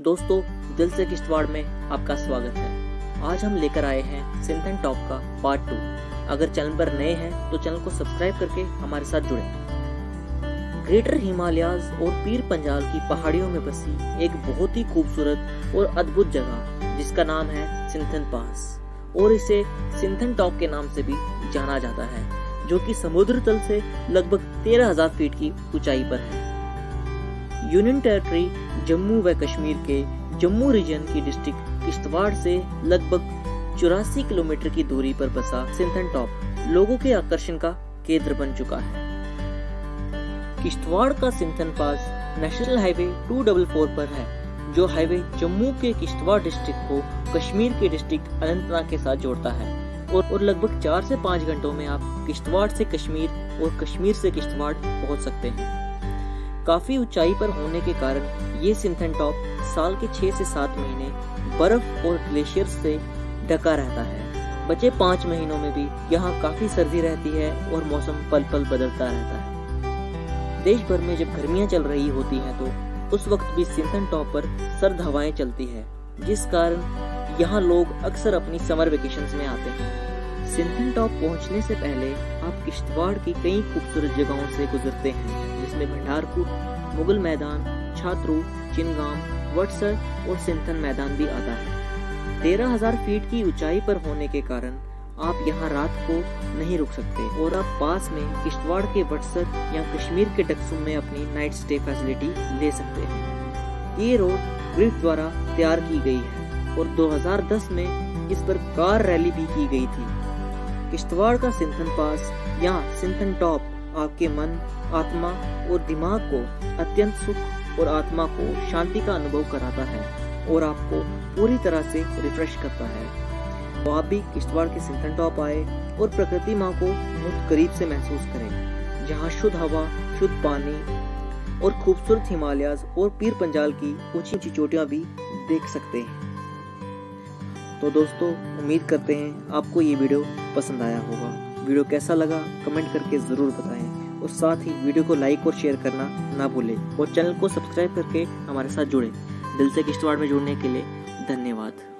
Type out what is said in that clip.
दोस्तों, दिल से किश्तवाड़ में आपका स्वागत है। आज हम लेकर आए हैं सिंथन टॉप का पार्ट 2। अगर चैनल पर नए हैं तो चैनल को सब्सक्राइब करके हमारे साथ जुड़ें। ग्रेटर हिमालयाज और पीर पंजाल की पहाड़ियों में बसी एक बहुत ही खूबसूरत और अद्भुत जगह जिसका नाम है सिंथन पास, और इसे सिंथन टॉप के नाम से भी जाना जाता है, जो कि समुद्र तल से लगभग 13,000 फीट की ऊंचाई पर है। यूनियन टेरिटरी जम्मू व कश्मीर के जम्मू रीजन की डिस्ट्रिक्ट किश्तवाड़ से लगभग 84 किलोमीटर की दूरी पर बसा सिंथन टॉप लोगों के आकर्षण का केंद्र बन चुका है। किश्तवाड़ का सिंथन पास नेशनल हाईवे 244 पर है, जो हाईवे जम्मू के किश्तवाड़ डिस्ट्रिक्ट को कश्मीर के डिस्ट्रिक्ट अनंतनाग के साथ जोड़ता है और लगभग 4 से 5 घंटों में आप किश्तवाड़ से कश्मीर और कश्मीर से किश्तवाड़ पहुंच सकते हैं। काफी ऊंचाई पर होने के कारण ये सिंथन टॉप साल के 6 से 7 महीने बर्फ और ग्लेशियर से ढका रहता है। बचे 5 महीनों में भी यहाँ काफी सर्दी रहती है और मौसम पल पल बदलता रहता है। देश भर में जब गर्मियाँ चल रही होती हैं तो उस वक्त भी सिंथन टॉप पर सर्द हवाएं चलती है, जिस कारण यहाँ लोग अक्सर अपनी समर वेकेशंस में आते हैं। सिंथन टॉप पहुँचने से पहले आप किश्तवाड़ की कई खूबसूरत जगहों से गुजरते हैं, जिसमें भंडारपुर, मुगल मैदान, छात्रू, चिनगाम, वटसर और सिंथन मैदान भी आता है। 13,000 फीट की ऊंचाई पर होने के कारण आप यहाँ रात को नहीं रुक सकते और आप पास में किश्तवाड़ के वटसर या कश्मीर के डक्सुम में अपनी नाइट स्टे फैसिलिटी ले सकते हैं। ये रोड ग्रिड द्वारा तैयार की गई है और 2010 में इस पर कार रैली भी की गई थी। किश्तवाड़ का सिंथन पास या सिंथन टॉप आपके मन, आत्मा और दिमाग को अत्यंत सुख और आत्मा को शांति का अनुभव कराता है और आपको पूरी तरह से रिफ्रेश करता है। तो आप भी किश्तवाड़ के सिंथन टॉप आए और प्रकृति माँ को बहुत करीब से महसूस करें, जहाँ शुद्ध हवा, शुद्ध पानी और खूबसूरत हिमालयाज और पीर पंजाल की ऊंची ऊंची चोटियाँ भी देख सकते हैं। तो दोस्तों, उम्मीद करते हैं आपको ये वीडियो पसंद आया होगा। वीडियो कैसा लगा कमेंट करके ज़रूर बताएं और साथ ही वीडियो को लाइक और शेयर करना ना भूलें और चैनल को सब्सक्राइब करके हमारे साथ जुड़ें। दिल से किश्तवाड़ में जुड़ने के लिए धन्यवाद।